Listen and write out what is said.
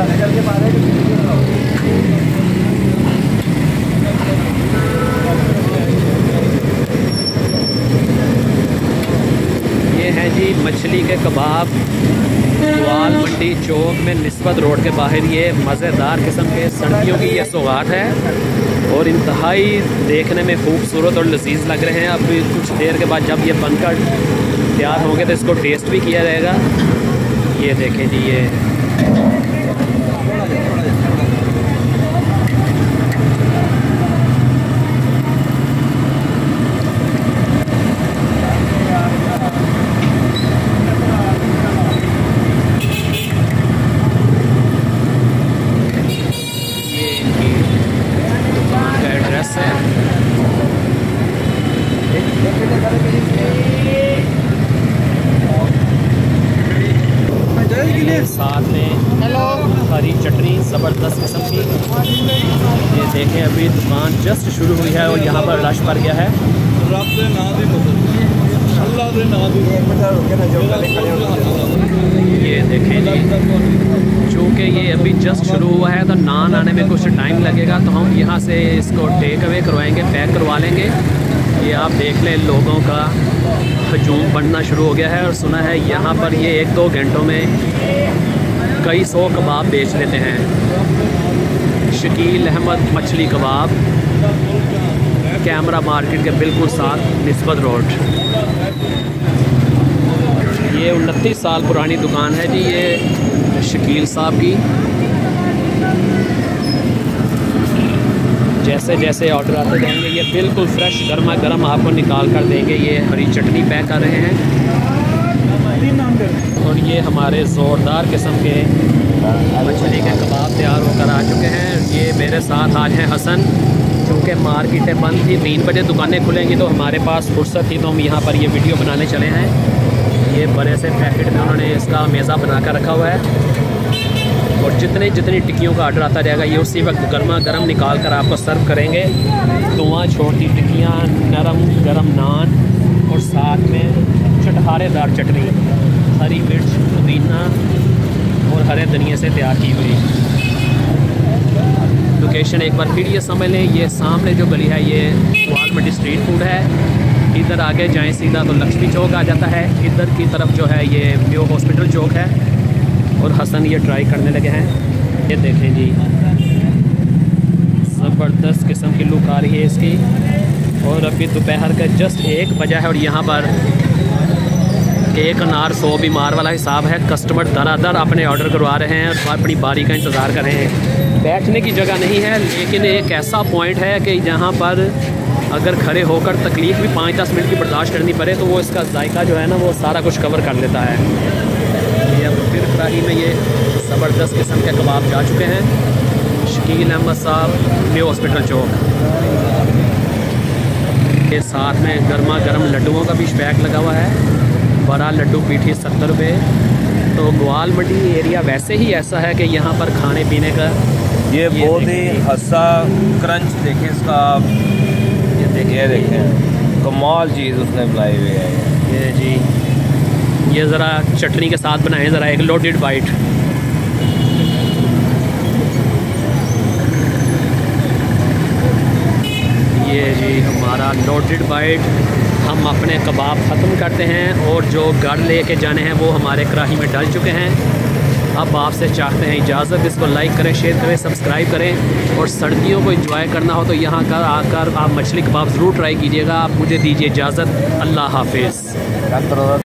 ये हैं जी मछली के कबाब ग्वाल मंडी चौक में निस्बत रोड के बाहर। ये मज़ेदार किस्म के सब्जियों की ये सौगात है और इंतहाई देखने में खूबसूरत और लजीज लग रहे हैं। अब कुछ देर के बाद जब ये बनकर तैयार होंगे तो इसको टेस्ट भी किया जाएगा। ये देखें जी, ये साथ में हरी चटनी ज़बरदस्त किस्म की। ये देखें अभी दुकान जस्ट शुरू हुई है और यहाँ पर रश पड़ गया है। ये देखें जी, चूँकि ये अभी जस्ट शुरू हुआ है तो नान आने में कुछ टाइम लगेगा, तो हम यहाँ से इसको टेक अवे करवाएंगे, पैक करवा लेंगे। ये आप देख लें, लोगों का हजूम बढ़ना शुरू हो गया है और सुना है यहाँ पर ये 1-2 घंटों में कई 100 कबाब बेच लेते हैं। शकील अहमद मछली कबाब, कैमरा मार्केट के बिल्कुल साथ निस्बत रोड। ये 29 साल पुरानी दुकान है जी, ये शकील साहब की। जैसे जैसे ऑर्डर आते जाएंगे ये बिल्कुल फ्रेश गर्मा गर्म आपको निकाल कर देंगे। ये हरी चटनी पैक कर रहे हैं और ये हमारे ज़ोरदार किस्म के मछली के कबाब तैयार होकर आ चुके हैं। ये मेरे साथ आज हैं हसन। चूँकि मार्केटें बंद थी, 3 बजे दुकानें खुलेंगी तो हमारे पास फुर्सत थी तो हम यहाँ पर ये वीडियो बनाने चले हैं। ये बड़े से पैकेट में उन्होंने इसका मेज़ा बना कर रखा हुआ है और जितनी टिक्कियों का ऑर्डर आता जाएगा ये उसी वक्त गर्मा गर्म निकाल कर आपको सर्व करेंगे। धुआं छोड़ती टिक्कियाँ, नरम गरम नान और साथ में चटखारेदार चटनी, हरी मिर्च, पुदीना और हरे धनिए से तैयार की हुई। लोकेशन एक बार फिर ये समझ लें, ये सामने जो गली है ये ग्वाल मंडी स्ट्रीट फूड है। इधर आगे जाएं सीधा तो लक्ष्मी चौक आ जाता है। इधर की तरफ जो है ये म्यो हॉस्पिटल चौक है और हसन ये ट्राई करने लगे हैं। ये देखें जी, ज़बरदस्त किस्म की लुक आ रही है इसकी। और अभी दोपहर का जस्ट 1 बजा है और यहाँ पर 1 अनार 100 बीमार वाला हिसाब है। कस्टमर दर अपने ऑर्डर करवा रहे हैं और अपनी बारी का इंतज़ार कर रहे हैं। बैठने की जगह नहीं है, लेकिन एक ऐसा पॉइंट है कि जहाँ पर अगर खड़े होकर तकलीफ़ भी 5-10 मिनट की बर्दाश्त करनी पड़े तो वो इसका जायका जो है ना वो सारा कुछ कवर कर लेता है। ये अब फिर कढ़ाई में ये ज़बरदस्त किस्म के कबाब जा चुके हैं। शकील अहमद साहब, म्यो हॉस्पिटल चौक। के साथ में गर्मा गर्म लड्डुओं का भी पैक लगा हुआ है। बड़ा लड्डू पीठी 70 रुपये। तो ग्वाल मंडी एरिया वैसे ही ऐसा है कि यहाँ पर खाने पीने का ये बहुत ही हस्सा क्रंच देखें इसका, ये देखें कमाल चीज़ उसने बनाई हुई है। ये जी, ये ज़रा चटनी के साथ बनाएं ज़रा एक लोडेड बाइट। ये जी हमारा लोडेड बाइट। हम अपने कबाब ख़त्म करते हैं और जो घर लेके जाने हैं वो हमारे कढ़ाई में डाल चुके हैं। अब आपसे चाहते हैं इजाज़त, इसको लाइक करें, शेयर करें, सब्सक्राइब करें और सर्दियों को एंजॉय करना हो तो यहाँ का आकर आप मछली कबाब ज़रूर ट्राई कीजिएगा। आप मुझे दीजिए इजाज़त। अल्लाह हाफिज़।